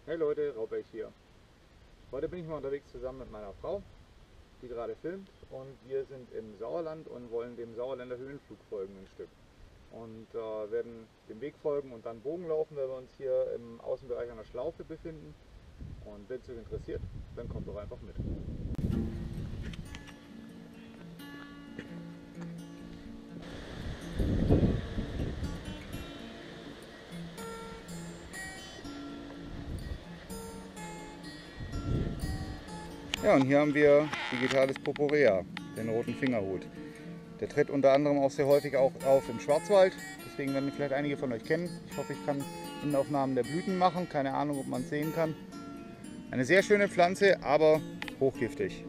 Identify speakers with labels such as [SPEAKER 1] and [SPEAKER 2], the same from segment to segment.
[SPEAKER 1] Hey Leute, Raubeck hier. Heute bin ich mal unterwegs zusammen mit meiner Frau, die gerade filmt, und wir sind im Sauerland und wollen dem Sauerländer Höhenflug folgen ein Stück. Und werden dem Weg folgen und dann Bogen laufen, weil wir uns hier im Außenbereich einer Schlaufe befinden. Und wenn es euch interessiert, dann kommt doch einfach mit. Ja, und hier haben wir Digitalis purpurea, den roten Fingerhut. Der tritt unter anderem auch sehr häufig auch auf im Schwarzwald, deswegen werden ihn vielleicht einige von euch kennen. Ich hoffe, ich kann Innenaufnahmen der Blüten machen, keine Ahnung, ob man es sehen kann. Eine sehr schöne Pflanze, aber hochgiftig.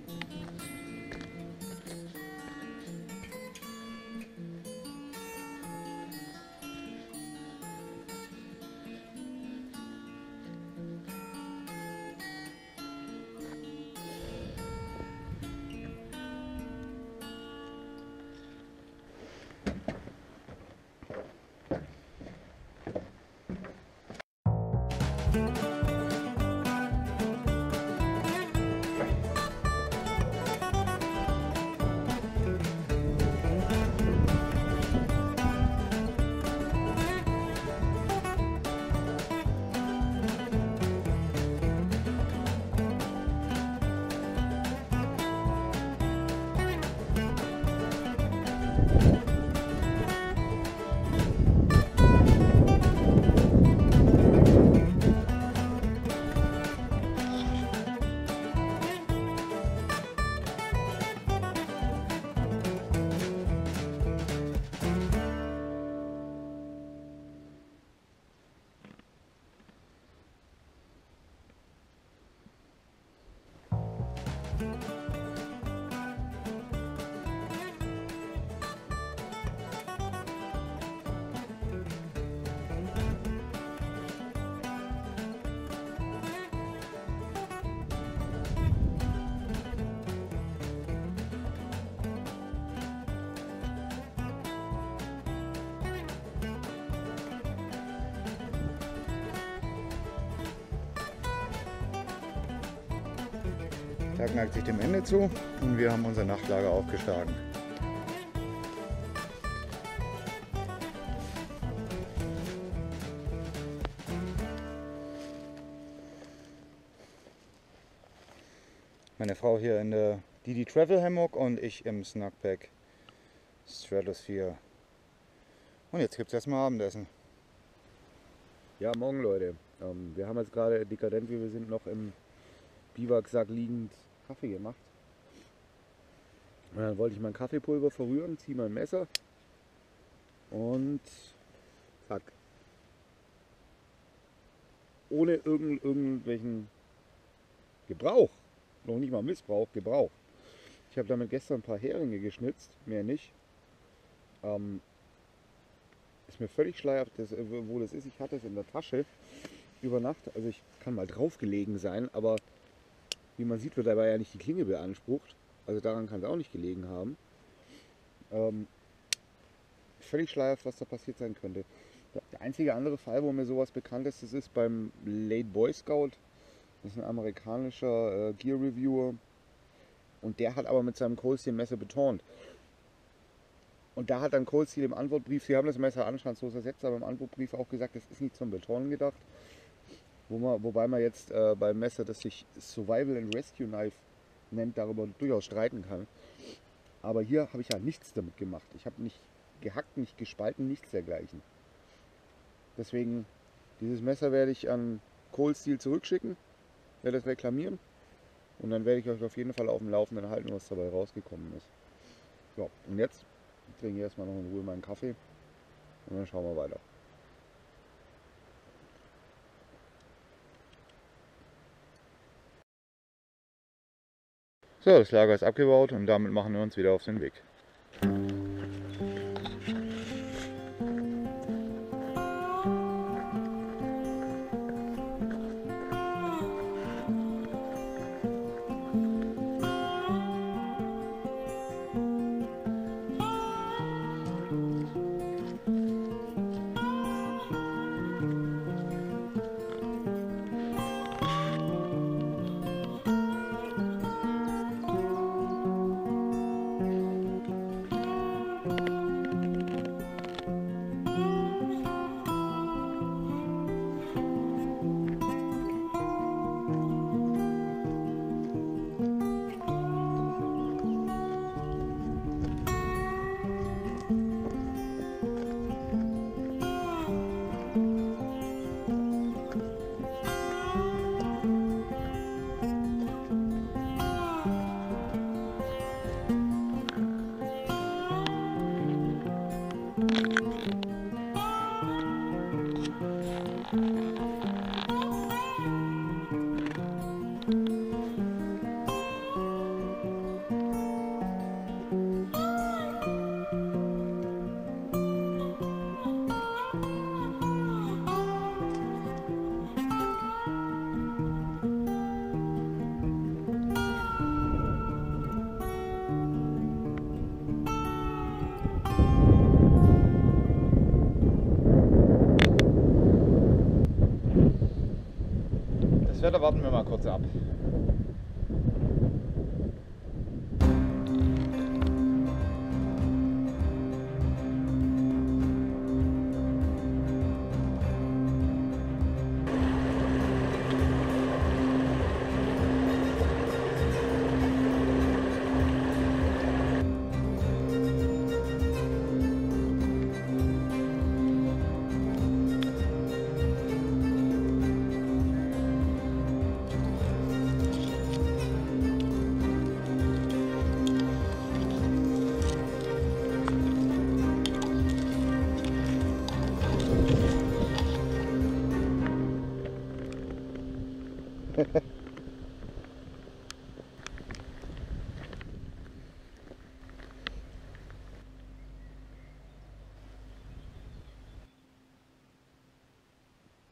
[SPEAKER 1] Der Tag neigt sich dem Ende zu und wir haben unser Nachtlager aufgeschlagen. Meine Frau hier in der Didi Travel Hammock und ich im Snugpack Stratosphere. Und jetzt gibt es erstmal Abendessen.
[SPEAKER 2] Ja, morgen Leute. Wir haben jetzt gerade dekadent, wie wir sind, noch im Biwaksack liegend Kaffee gemacht. Und dann wollte ich mein Kaffeepulver verrühren, ziehe mein Messer und zack. Ohne irgendwelchen Gebrauch, noch nicht mal Missbrauch, Gebrauch. Ich habe damit gestern ein paar Heringe geschnitzt, mehr nicht. Ist mir völlig schleierhaft, wo das ist. Ich hatte es in der Tasche über Nacht. Also ich kann mal drauf gelegen sein, aber wie man sieht, wird dabei ja nicht die Klinge beansprucht. Also daran kann es auch nicht gelegen haben. Völlig schleierhaft, was da passiert sein könnte. Der einzige andere Fall, wo mir sowas bekannt ist, das ist beim Late Boy Scout. Das ist ein amerikanischer Gear Reviewer. Und der hat aber mit seinem Cold Steel Messer betont. Und da hat dann Cold Steel im Antwortbrief, sie haben das Messer anstandslos ersetzt, aber im Antwortbrief auch gesagt, das ist nicht zum Beton gedacht. Wobei man jetzt beim Messer, das sich Survival and Rescue Knife nennt, darüber durchaus streiten kann. Aber hier habe ich ja nichts damit gemacht. Ich habe nicht gehackt, nicht gespalten, nichts dergleichen. Deswegen, dieses Messer werde ich an Cold Steel zurückschicken, werde das reklamieren und dann werde ich euch auf jeden Fall auf dem Laufenden halten, was dabei rausgekommen ist. So, und jetzt trinke ich erstmal noch in Ruhe meinen Kaffee und dann schauen wir weiter.
[SPEAKER 1] So, das Lager ist abgebaut und damit machen wir uns wieder auf den Weg. Das Wetter warten wir mal kurz ab.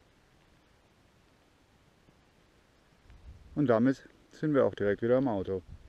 [SPEAKER 1] Und damit sind wir auch direkt wieder im Auto.